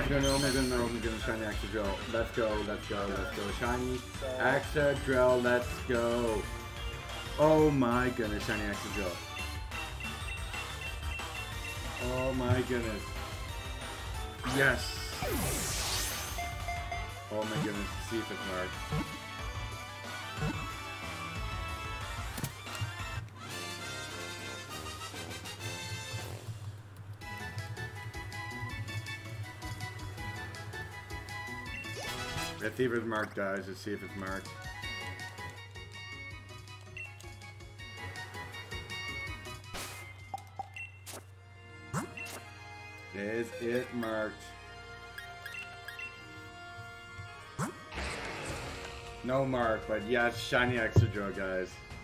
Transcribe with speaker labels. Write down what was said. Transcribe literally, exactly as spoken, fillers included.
Speaker 1: god, oh my god, oh my god, shiny Excadrill. Let's go, let's go, let's go. Shiny Excadrill, let's go. Oh my goodness, shiny Excadrill. Oh my goodness. Yes. Oh my goodness, see if it's marked. Let's see if it's marked, guys. Let's see if it's marked. Is it marked? No mark, but yes, shiny Excadrill, guys.